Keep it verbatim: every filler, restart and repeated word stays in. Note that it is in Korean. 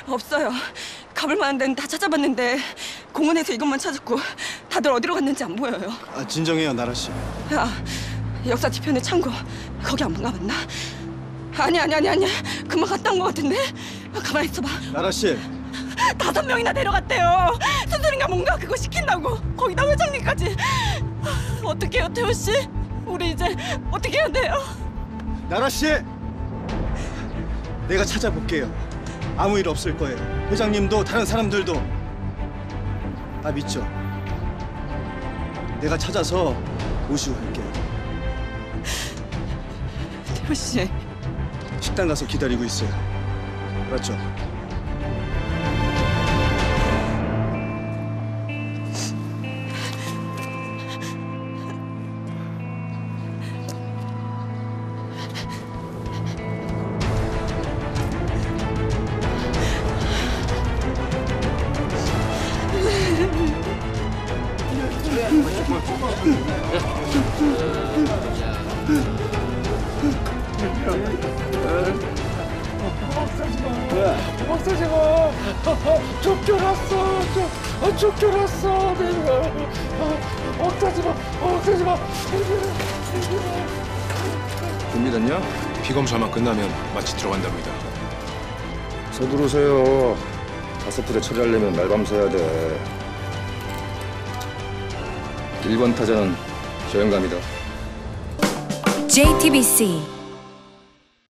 없어요. 가볼 만한 데는 다 찾아봤는데 공원에서 이것만 찾았고 다들 어디로 갔는지 안 보여요. 아, 진정해요, 나라 씨. 야, 역사 뒤편에 창고 거기 안 가봤나? 아니 아니 아니 아니 금방 갔다 온 것 같은데? 가만히 있어봐. 나라 씨. 다섯 명이나 내려갔대요. 수술인가 뭔가 그거 시킨다고. 거기다 회장님까지. 어떡해요, 태호 씨? 우리 이제 어떻게 해야 돼요? 나라 씨. 내가 찾아볼게요. 아무 일 없을 거예요. 회장님도 다른 사람들도 나 믿죠? 내가 찾아서 모시고 갈게요. 태호 씨. 식당 가서 기다리고 있어요. 알았죠? 없애지 마. 쫓겨났어. 쫓, 쫓겨났어. 내가. 없애지 마. 없애지 마. 준비됐냐? 피검사만 끝나면 마치 들어간답니다. 서두르세요. 다섯 부대 처리하려면 날밤새 해야 돼. 일 번 타자는 조영감이다. 제이티비씨